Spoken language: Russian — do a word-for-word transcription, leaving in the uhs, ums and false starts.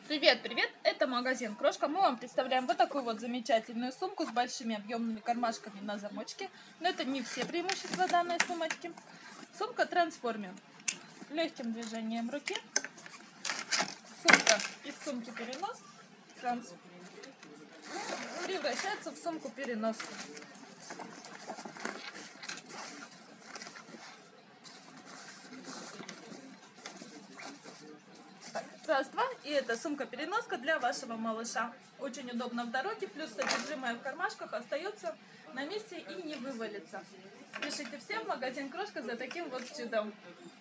Привет, привет! Это магазин Крошка. Мы вам представляем вот такую вот замечательную сумку с большими объемными кармашками на замочке. Но это не все преимущества данной сумочки. Сумка трансформер. Легким движением руки. Сумка из сумки перенос транс... превращается в сумку перенос. Раз-два, и это сумка-переноска для вашего малыша. Очень удобно в дороге, плюс содержимое в кармашках остается на месте и не вывалится. Пишите всем в магазин Крошка за таким вот чудом.